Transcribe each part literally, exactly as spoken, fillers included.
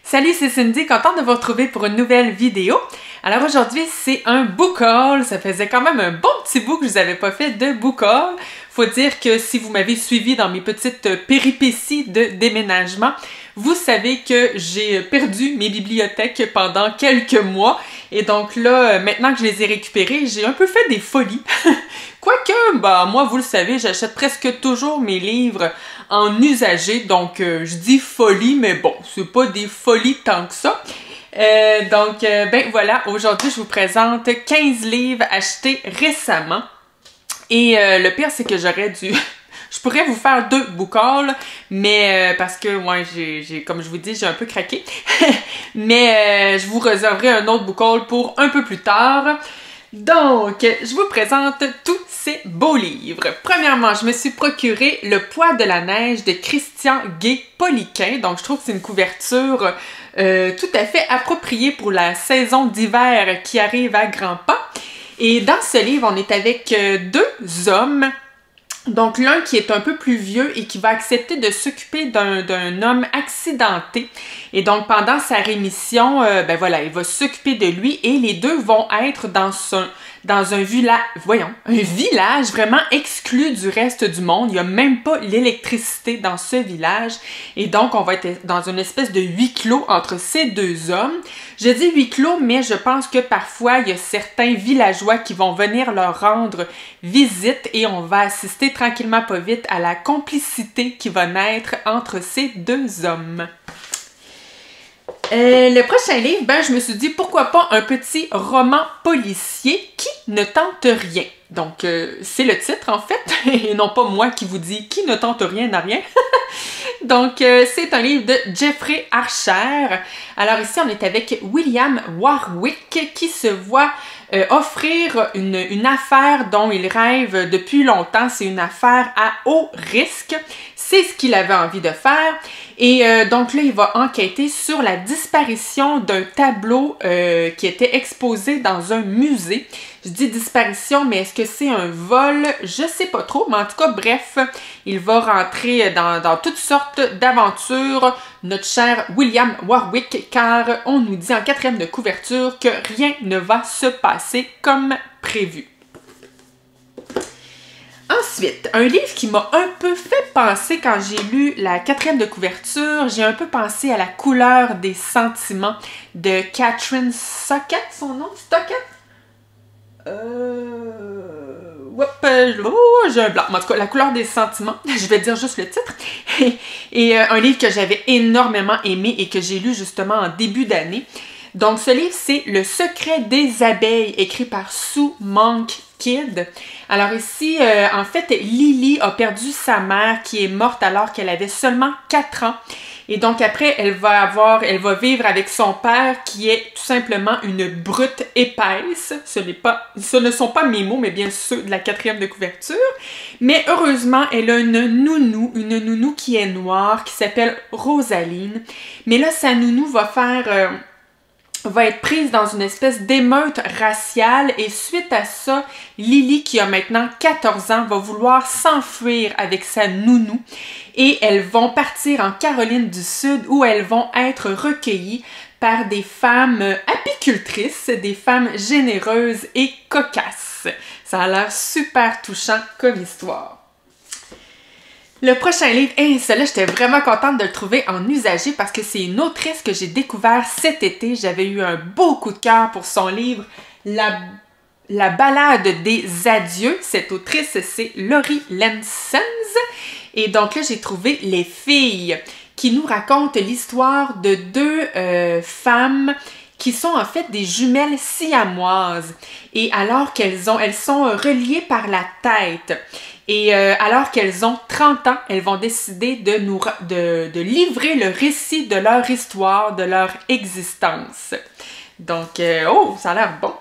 Salut, c'est Cindy, contente de vous retrouver pour une nouvelle vidéo. Alors aujourd'hui, c'est un book haul. Ça faisait quand même un bon petit bout que je vous avais pas fait de book haul. Faut dire que si vous m'avez suivi dans mes petites péripéties de déménagement, vous savez que j'ai perdu mes bibliothèques pendant quelques mois. Et donc là, maintenant que je les ai récupérées, j'ai un peu fait des folies. Quoique, bah moi, vous le savez, j'achète presque toujours mes livres en usagé. Donc, euh, je dis folie, mais bon, c'est pas des folies tant que ça. Euh, donc, euh, ben voilà, aujourd'hui, je vous présente quinze livres achetés récemment. Et euh, le pire, c'est que j'aurais dû... Je pourrais vous faire deux book hauls, mais euh, parce que, ouais, j'ai, j'ai, comme je vous dis, j'ai un peu craqué. mais euh, je vous réserverai un autre book haul pour un peu plus tard. Donc, je vous présente tous ces beaux livres. Premièrement, je me suis procuré Le poids de la neige de Christian Gay-Poliquin. Donc, je trouve que c'est une couverture euh, tout à fait appropriée pour la saison d'hiver qui arrive à grands pas. Et dans ce livre, on est avec euh, deux hommes. Donc, l'un qui est un peu plus vieux et qui va accepter de s'occuper d'un d'un homme accidenté. Et donc, pendant sa rémission, euh, ben voilà, il va s'occuper de lui et les deux vont être dans un, dans un village, voyons, un village vraiment exclu du reste du monde. Il n'y a même pas l'électricité dans ce village. Et donc, on va être dans une espèce de huis clos entre ces deux hommes. Je dis huis clos, mais je pense que parfois, il y a certains villageois qui vont venir leur rendre visite et on va assister tranquillement pas vite à la complicité qui va naître entre ces deux hommes. Euh, le prochain livre, ben je me suis dit pourquoi pas un petit roman policier qui ne tente rien. Donc euh, c'est le titre en fait, et non pas moi qui vous dis qui ne tente rien n'a rien. Donc euh, c'est un livre de Jeffrey Archer. Alors ici on est avec William Warwick qui se voit euh, offrir une, une affaire dont il rêve depuis longtemps. C'est une affaire à haut risque. C'est ce qu'il avait envie de faire. Et euh, donc là, il va enquêter sur la disparition d'un tableau euh, qui était exposé dans un musée. Je dis disparition, mais est-ce que c'est un vol? Je sais pas trop, mais en tout cas, bref, il va rentrer dans, dans toutes sortes d'aventures, notre cher William Warwick, car on nous dit en quatrième de couverture que rien ne va se passer comme prévu. Ensuite, un livre qui m'a un peu fait penser quand j'ai lu la quatrième de couverture, j'ai un peu pensé à La couleur des sentiments de Catherine Stockett, son nom? Stockett? Euh... Oups, oh, j'ai un blanc. En tout cas, La couleur des sentiments, je vais dire juste le titre. Et, et euh, un livre que j'avais énormément aimé et que j'ai lu justement en début d'année. Donc, ce livre, c'est Le secret des abeilles, écrit par Sue Monk Kidd. Alors ici, euh, en fait, Lily a perdu sa mère qui est morte alors qu'elle avait seulement quatre ans. Et donc après, elle va avoir, elle va vivre avec son père qui est tout simplement une brute épaisse. Ce n'est pas, ce ne sont pas mes mots, mais bien ceux de la quatrième de couverture. Mais heureusement, elle a une nounou, une nounou qui est noire, qui s'appelle Rosaline. Mais là, sa nounou va faire... Euh, va être prise dans une espèce d'émeute raciale et suite à ça, Lily, qui a maintenant quatorze ans, va vouloir s'enfuir avec sa nounou et elles vont partir en Caroline du Sud où elles vont être recueillies par des femmes apicultrices, des femmes généreuses et cocasses. Ça a l'air super touchant comme histoire. Le prochain livre, et celui-là, j'étais vraiment contente de le trouver en usagé parce que c'est une autrice que j'ai découvert cet été. J'avais eu un beau coup de cœur pour son livre, La, La balade des adieux. Cette autrice, c'est Laurie Lansens. Et donc là, j'ai trouvé Les filles, qui nous raconte l'histoire de deux euh, femmes qui sont en fait des jumelles siamoises. Et alors qu'elles ont, elles sont reliées par la tête. Et euh, alors qu'elles ont trente ans, elles vont décider de, nous, de, de livrer le récit de leur histoire, de leur existence. Donc, euh, oh, ça a l'air bon!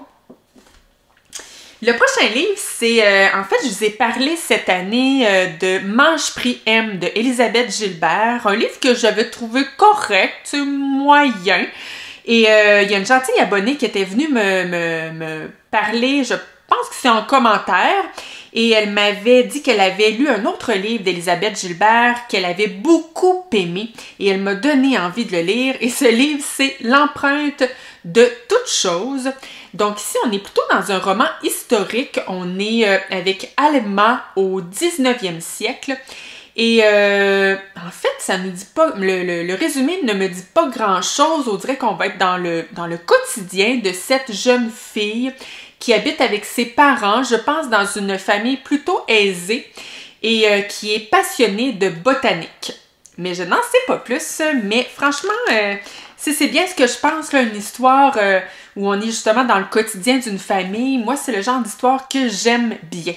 Le prochain livre, c'est... Euh, en fait, je vous ai parlé cette année euh, de Mange Prix M de Elisabeth Gilbert. Un livre que j'avais trouvé correct, moyen. Et euh, il y a une gentille abonnée qui était venue me, me, me parler, je pense que c'est en commentaire. et elle m'avait dit qu'elle avait lu un autre livre d'Élisabeth Gilbert qu'elle avait beaucoup aimé et elle m'a donné envie de le lire. Et ce livre, c'est L'empreinte de toute chose. Donc ici, on est plutôt dans un roman historique. On est euh, avec Alma au dix-neuvième siècle. Et euh, en fait, ça nous dit pas, le, le, le résumé ne me dit pas grand-chose. On dirait qu'on va être dans le, dans le quotidien de cette jeune fille qui habite avec ses parents, je pense dans une famille plutôt aisée et euh, qui est passionnée de botanique. Mais je n'en sais pas plus, mais franchement, euh, c'est bien ce que je pense, là, une histoire euh, où on est justement dans le quotidien d'une famille. Moi, c'est le genre d'histoire que j'aime bien.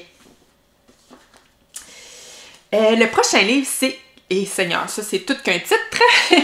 Euh, le prochain livre, c'est, et Seigneur, ça c'est tout qu'un titre,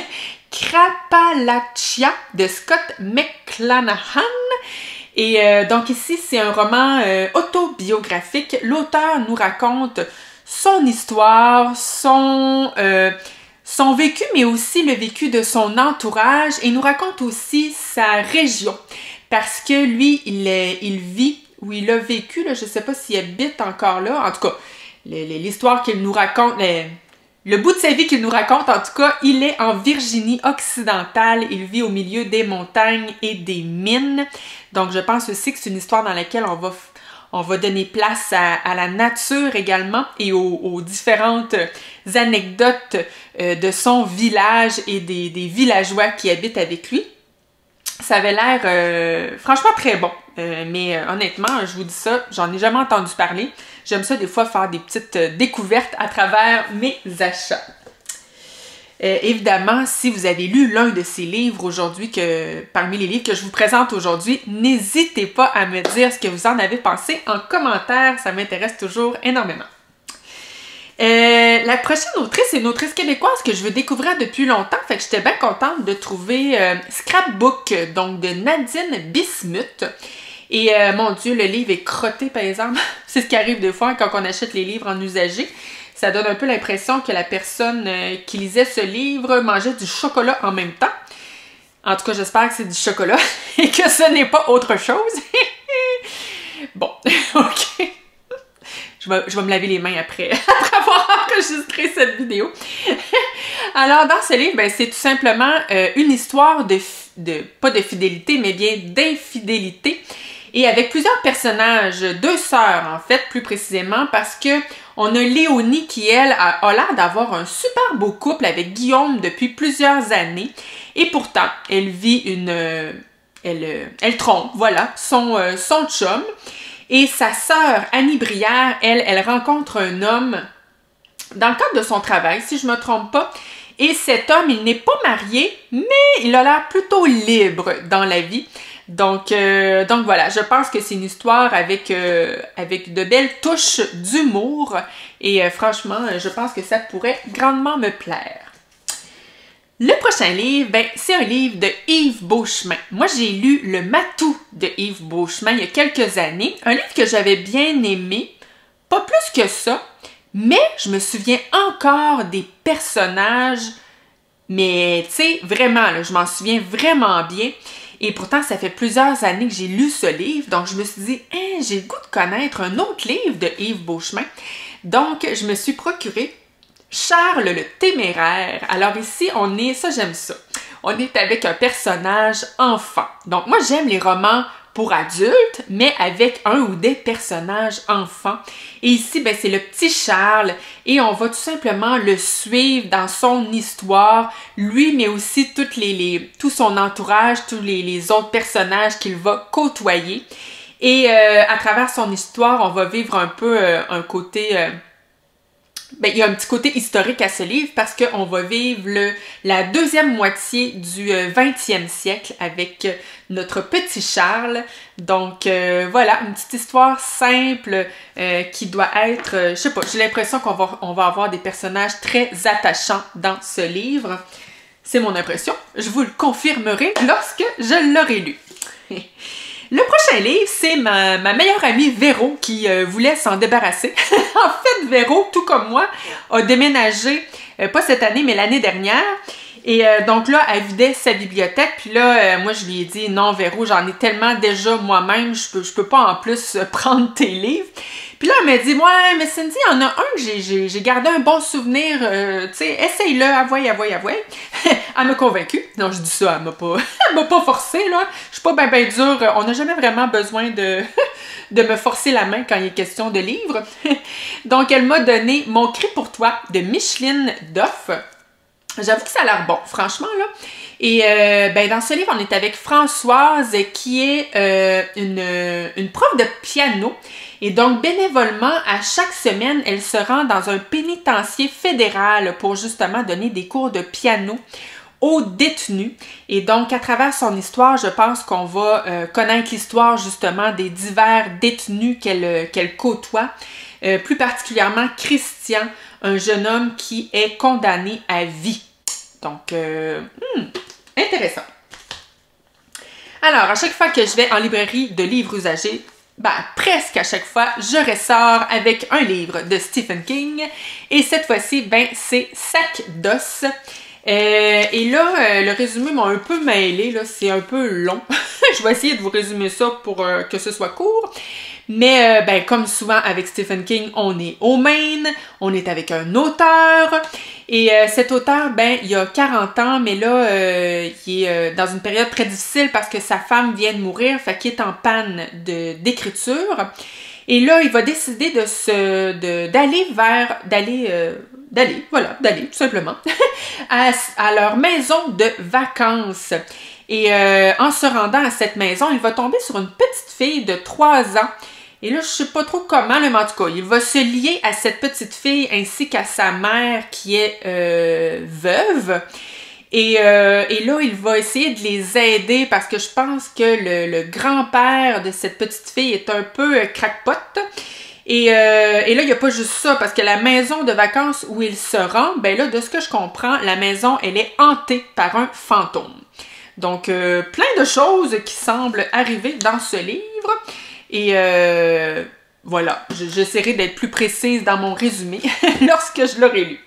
Krapalachia de Scott McClanahan. Et euh, donc ici, c'est un roman euh, autobiographique. L'auteur nous raconte son histoire, son, euh, son vécu, mais aussi le vécu de son entourage. Et il nous raconte aussi sa région. Parce que lui, il, est, il vit, ou il a vécu, là, je ne sais pas s'il habite encore là, en tout cas, l'histoire qu'il nous raconte, le, le bout de sa vie qu'il nous raconte, en tout cas, il est en Virginie occidentale. Il vit au milieu des montagnes et des mines. Donc, je pense aussi que c'est une histoire dans laquelle on va, on va donner place à, à la nature également et aux, aux différentes anecdotes euh, de son village et des, des villageois qui habitent avec lui. Ça avait l'air euh, franchement très bon. Euh, mais euh, honnêtement, je vous dis ça, j'en ai jamais entendu parler. J'aime ça des fois faire des petites euh, découvertes à travers mes achats. Euh, évidemment, si vous avez lu l'un de ces livres aujourd'hui, que parmi les livres que je vous présente aujourd'hui, n'hésitez pas à me dire ce que vous en avez pensé en commentaire. Ça m'intéresse toujours énormément. Euh, la prochaine autrice, c'est une autrice québécoise que je veux découvrir depuis longtemps, fait que j'étais bien contente de trouver euh, Scrapbook, donc de Nadine Bismuth. Et euh, mon Dieu, le livre est crotté par exemple. C'est ce qui arrive des fois quand on achète les livres en usagé. Ça donne un peu l'impression que la personne euh, qui lisait ce livre mangeait du chocolat en même temps. En tout cas, j'espère que c'est du chocolat et que ce n'est pas autre chose. Bon, ok. Je vais, je vais me laver les mains après, après avoir enregistré cette vidéo. Alors, dans ce livre, ben, c'est tout simplement euh, une histoire de, de, pas de fidélité, mais bien d'infidélité. Et avec plusieurs personnages, deux sœurs en fait, plus précisément, parce que on a Léonie qui, elle, a, a l'air d'avoir un super beau couple avec Guillaume depuis plusieurs années. Et pourtant, elle vit une... Euh, elle, elle trompe, voilà, son, euh, son chum. Et sa sœur, Annie Brière, elle, elle rencontre un homme dans le cadre de son travail, si je ne me trompe pas. Et cet homme, il n'est pas marié, mais il a l'air plutôt libre dans la vie. Donc, euh, donc voilà, je pense que c'est une histoire avec, euh, avec de belles touches d'humour. Et euh, franchement, je pense que ça pourrait grandement me plaire. Le prochain livre, ben, c'est un livre de Yves Beauchemin. Moi, j'ai lu Le Matou de Yves Beauchemin il y a quelques années. Un livre que j'avais bien aimé, pas plus que ça, mais je me souviens encore des personnages, mais tu sais, vraiment, là, je m'en souviens vraiment bien. Et pourtant, ça fait plusieurs années que j'ai lu ce livre, donc je me suis dit, hein, j'ai le goût de connaître un autre livre de Yves Beauchemin. Donc, je me suis procuré Charles le Téméraire. Alors ici, on est, ça j'aime ça, on est avec un personnage enfant. Donc moi j'aime les romans pour adultes, mais avec un ou des personnages enfants. Et ici, ben, c'est le petit Charles et on va tout simplement le suivre dans son histoire, lui, mais aussi toutes les, les, tout son entourage, tous les, les autres personnages qu'il va côtoyer. Et euh, à travers son histoire, on va vivre un peu euh, un côté... Euh, Ben, il y a un petit côté historique à ce livre parce qu'on va vivre le, la deuxième moitié du vingtième siècle avec notre petit Charles. Donc euh, voilà, une petite histoire simple euh, qui doit être, euh, je sais pas, j'ai l'impression qu'on va, on va avoir des personnages très attachants dans ce livre. C'est mon impression. Je vous le confirmerai lorsque je l'aurai lu. Le prochain livre, c'est ma, ma meilleure amie Véro qui euh, voulait s'en débarrasser. En fait, Véro, tout comme moi, a déménagé, euh, pas cette année, mais l'année dernière. Et euh, donc là, elle vidait sa bibliothèque, puis là, euh, moi, je lui ai dit, non, Véro, j'en ai tellement déjà moi-même, je peux, je peux pas en plus euh, prendre tes livres. Puis là, elle m'a dit, ouais, mais Cindy, il y en a un que j'ai gardé un bon souvenir, euh, tu sais, essaye-le, avoye, avoye, avoye. Elle m'a convaincue. Non, je dis ça, elle m'a pas, elle m'a pas forcé, là. Je suis pas ben ben dure, on n'a jamais vraiment besoin de, de me forcer la main quand il est question de livres. Donc, elle m'a donné Mon cri pour toi de Micheline Doff. J'avoue que ça a l'air bon, franchement, là. Et euh, ben, dans ce livre, on est avec Françoise, qui est euh, une, une prof de piano. Et donc, bénévolement, à chaque semaine, elle se rend dans un pénitencier fédéral pour justement donner des cours de piano aux détenus. Et donc, à travers son histoire, je pense qu'on va euh, connaître l'histoire justement des divers détenus qu'elle qu'elle côtoie. Euh, plus particulièrement Christian, un jeune homme qui est condamné à vie. Donc, euh, hmm, intéressant. Alors, à chaque fois que je vais en librairie de livres usagés, ben, presque à chaque fois, je ressors avec un livre de Stephen King. Et cette fois-ci, ben, c'est Sac d'os. Euh, et là, euh, le résumé m'a un peu mêlé, là, c'est un peu long. Je vais essayer de vous résumer ça pour euh, que ce soit court. Mais, euh, ben, comme souvent avec Stephen King, on est au Maine, on est avec un auteur. Et euh, cet auteur, ben, il a quarante ans, mais là, euh, il est euh, dans une période très difficile parce que sa femme vient de mourir, fait qu'il est en panne de d'écriture. Et là, il va décider de se, de, d'aller vers, d'aller, euh, d'aller, voilà, d'aller, tout simplement, à, à leur maison de vacances. Et euh, en se rendant à cette maison, il va tomber sur une petite fille de trois ans. Et là, je sais pas trop comment, mais en tout cas, il va se lier à cette petite fille ainsi qu'à sa mère qui est euh, veuve. Et, euh, et là, il va essayer de les aider parce que je pense que le, le grand-père de cette petite fille est un peu euh, crackpot. Et, euh, et là, il n'y a pas juste ça, parce que la maison de vacances où il se rend, ben là, de ce que je comprends, la maison, elle est hantée par un fantôme. Donc, euh, plein de choses qui semblent arriver dans ce livre. Et euh, voilà, j'essaierai d'être plus précise dans mon résumé lorsque je l'aurai lu.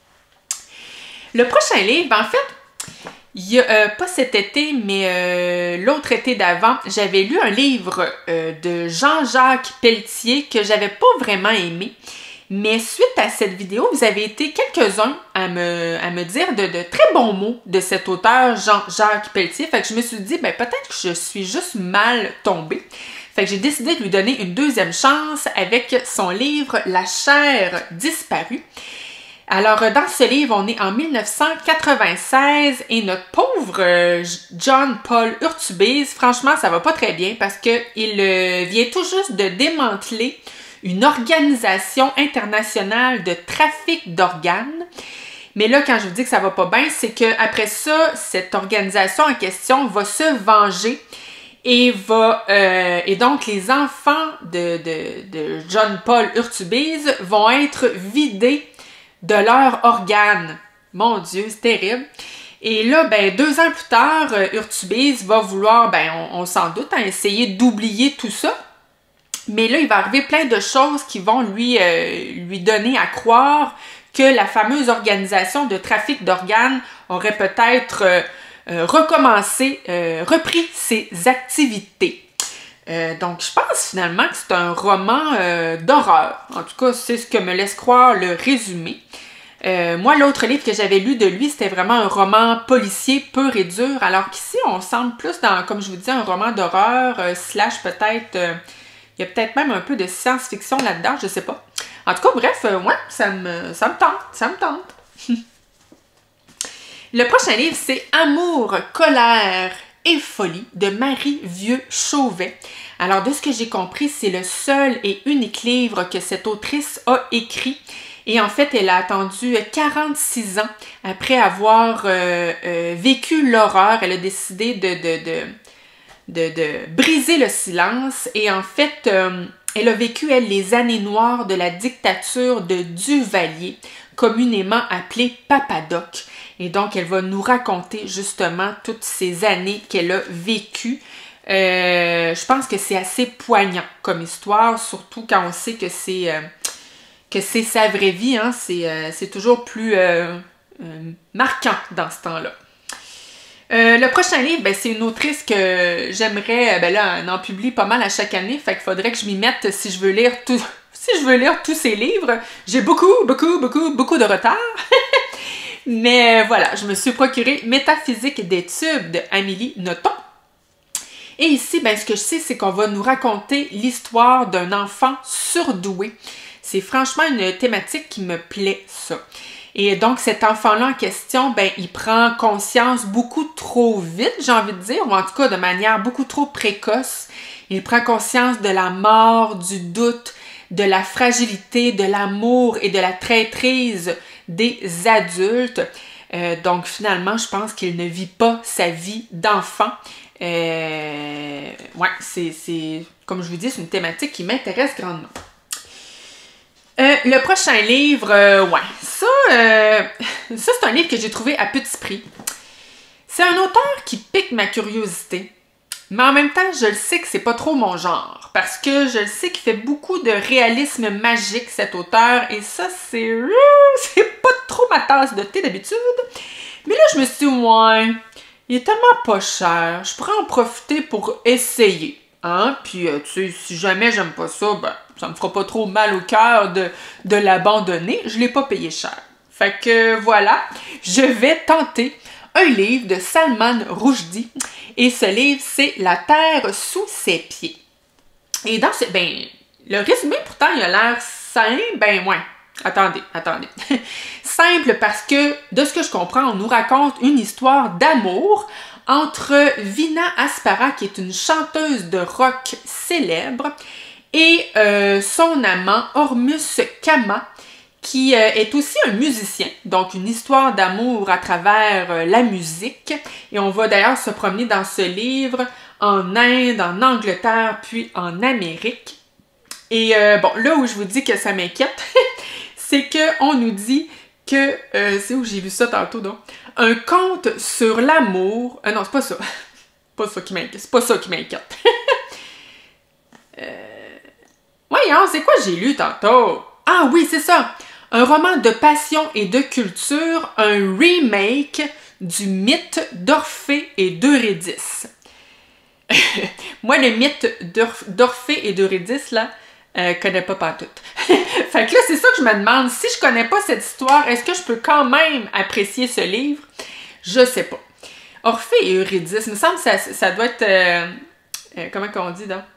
Le prochain livre, en fait, il y a, euh, pas cet été, mais euh, l'autre été d'avant, j'avais lu un livre euh, de Jean-Jacques Pelletier que j'avais pas vraiment aimé. Mais suite à cette vidéo, vous avez été quelques-uns à me, à me dire de, de très bons mots de cet auteur Jean-Jacques Pelletier. Fait que je me suis dit, ben peut-être que je suis juste mal tombée. Fait que j'ai décidé de lui donner une deuxième chance avec son livre « La chair disparue ». Alors, dans ce livre, on est en mille neuf cent quatre-vingt-seize et notre pauvre euh, John Paul Urtubise, franchement, ça va pas très bien parce qu'il euh, vient tout juste de démanteler une organisation internationale de trafic d'organes. Mais là, quand je vous dis que ça va pas bien, c'est qu'après ça, cette organisation en question va se venger et va euh, et donc les enfants de, de, de John Paul Urtubise vont être vidés de leurs organes. Mon Dieu, c'est terrible. Et là, ben, deux ans plus tard, Urtubise va vouloir, ben, on, on s'en doute, hein, essayer d'oublier tout ça. Mais là, il va arriver plein de choses qui vont lui, euh, lui donner à croire que la fameuse organisation de trafic d'organes aurait peut-être euh, euh, recommencé, euh, repris ses activités. Euh, donc, je pense finalement que c'est un roman euh, d'horreur. En tout cas, c'est ce que me laisse croire le résumé. Euh, moi, l'autre livre que j'avais lu de lui, c'était vraiment un roman policier pur et dur, alors qu'ici, on semble plus dans, comme je vous disais, un roman d'horreur, euh, slash peut-être... Euh, il y a peut-être même un peu de science-fiction là-dedans, je sais pas. En tout cas, bref, euh, ouais, ça me, ça me tente, ça me tente. Le prochain livre, c'est Amour, colère et folie de Marie Vieux-Chauvet. Alors, de ce que j'ai compris, c'est le seul et unique livre que cette autrice a écrit. Et en fait, elle a attendu quarante-six ans après avoir euh, euh, vécu l'horreur. Elle a décidé de, de, de, de, de briser le silence. Et en fait, euh, elle a vécu, elle, les années noires de la dictature de Duvalier, communément appelée Papadoc. Et donc, elle va nous raconter justement toutes ces années qu'elle a vécues. Euh, je pense que c'est assez poignant comme histoire, surtout quand on sait que c'est euh, que c'est sa vraie vie. Hein. C'est euh, c'est toujours plus, euh, euh, marquant dans ce temps-là. Euh, le prochain livre, ben, c'est une autrice que j'aimerais, ben là, elle en publie pas mal à chaque année, fait qu'il faudrait que je m'y mette si je veux lire tout, si je veux lire tous ses livres. J'ai beaucoup, beaucoup, beaucoup, beaucoup de retard. Mais euh, voilà, je me suis procuré Métaphysique des tubes de Amélie Nothomb. Et ici, ben, ce que je sais, c'est qu'on va nous raconter l'histoire d'un enfant surdoué. C'est franchement une thématique qui me plaît, ça. Et donc, cet enfant-là en question, ben, il prend conscience beaucoup trop vite, j'ai envie de dire, ou en tout cas de manière beaucoup trop précoce. Il prend conscience de la mort, du doute, de la fragilité, de l'amour et de la traîtrise des adultes. Euh, donc, finalement, je pense qu'il ne vit pas sa vie d'enfant. Euh, ouais, c'est, comme je vous dis, c'est une thématique qui m'intéresse grandement. Euh, le prochain livre, euh, ouais, ça, euh, ça c'est un livre que j'ai trouvé à petit prix. C'est un auteur qui pique ma curiosité, mais en même temps, je le sais que c'est pas trop mon genre, parce que je le sais qu'il fait beaucoup de réalisme magique, cet auteur, et ça, c'est c'est pas trop ma tasse de thé d'habitude. Mais là, je me suis dit, ouais, il est tellement pas cher, je pourrais en profiter pour essayer, hein, puis, euh, tu sais, si jamais j'aime pas ça, ben, ça me fera pas trop mal au cœur de, de l'abandonner. Je l'ai pas payé cher. Fait que voilà, je vais tenter un livre de Salman Rushdie. Et ce livre, c'est La Terre sous ses pieds. Et dans ce... Ben, le résumé, pourtant, il a l'air simple. Ben, ouais. Attendez, attendez. Simple parce que, de ce que je comprends, on nous raconte une histoire d'amour entre Vina Aspara, qui est une chanteuse de rock célèbre, et euh, son amant, Ormus Kama, qui euh, est aussi un musicien. Donc, une histoire d'amour à travers euh, la musique. Et on va d'ailleurs se promener dans ce livre en Inde, en Angleterre, puis en Amérique. Et euh, bon, là où je vous dis que ça m'inquiète, c'est qu'on nous dit que... Euh, c'est où j'ai vu ça tantôt, donc? Un conte sur l'amour... Euh, non, c'est pas ça. Pas ça qui m'inquiète. C'est pas ça qui m'inquiète. euh... Voyons, c'est quoi j'ai lu tantôt? Ah oui, c'est ça! Un roman de passion et de culture, un remake du mythe d'Orphée et d'Eurydice. Moi, le mythe d'Orphée et d'Eurydice, là, euh, connais pas pantoute. Fait que là, c'est ça que je me demande. Si je connais pas cette histoire, est-ce que je peux quand même apprécier ce livre? Je sais pas. Orphée et Eurydice, il me semble que ça, ça doit être... Euh, euh, comment qu'on dit, donc?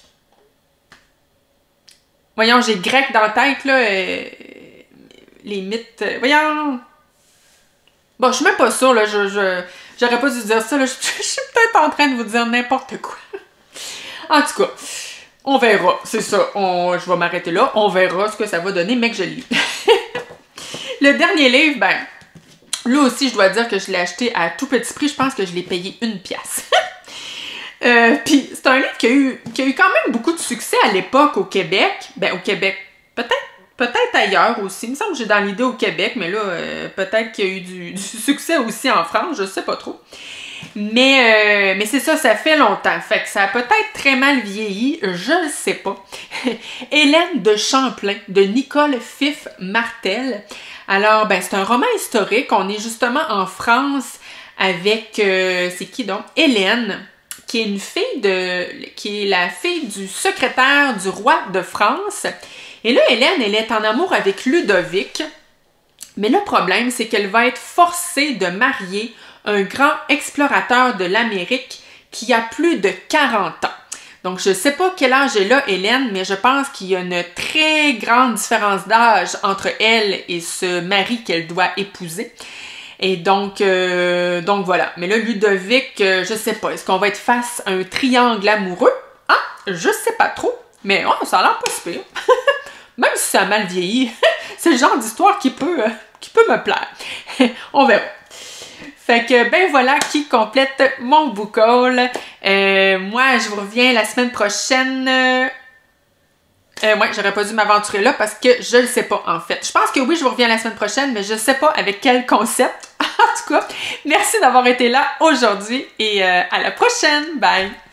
Voyons, j'ai grec dans la tête, là. Euh, les mythes... Euh, voyons... Bon, je suis même pas sûre, là. Je, je, j'aurais pas dû dire ça, là. Je, je suis peut-être en train de vous dire n'importe quoi. En tout cas, on verra. C'est ça. On, je vais m'arrêter là. On verra ce que ça va donner, mais que je le lis. Le dernier livre, ben... Là aussi, je dois dire que je l'ai acheté à tout petit prix. Je pense que je l'ai payé une pièce. Euh, Puis c'est un livre qui a, eu, qui a eu quand même beaucoup de succès à l'époque au Québec. Ben, au Québec, peut-être peut-être ailleurs aussi. Il me semble que j'ai dans l'idée au Québec, mais là, euh, peut-être qu'il y a eu du, du succès aussi en France, je sais pas trop. Mais, euh, mais c'est ça, ça fait longtemps. Fait que ça a peut-être très mal vieilli, je ne sais pas. Hélène de Champlain, de Nicole Fiffe-Martel. Alors, ben, c'est un roman historique. On est justement en France avec, euh, c'est qui donc? Hélène, qui est une fille de, qui est la fille du secrétaire du roi de France. Et là, Hélène, elle est en amour avec Ludovic. Mais le problème, c'est qu'elle va être forcée de marier un grand explorateur de l'Amérique qui a plus de quarante ans. Donc, je ne sais pas quel âge elle a, Hélène, mais je pense qu'il y a une très grande différence d'âge entre elle et ce mari qu'elle doit épouser. Et donc, euh, donc voilà. Mais là, Ludovic, euh, je sais pas. Est-ce qu'on va être face à un triangle amoureux? Ah, je sais pas trop. Mais oh, ça a l'air pas si pire. Même si ça a mal vieilli, c'est le genre d'histoire qui peut, euh, qui peut me plaire. On verra. Fait que, ben voilà qui complète mon book haul. Euh, moi, je vous reviens la semaine prochaine. Euh, Euh, ouais, j'aurais pas dû m'aventurer là parce que je le sais pas, en fait. Je pense que oui, je vous reviens la semaine prochaine, mais je sais pas avec quel concept. En tout cas, merci d'avoir été là aujourd'hui et euh, à la prochaine. Bye!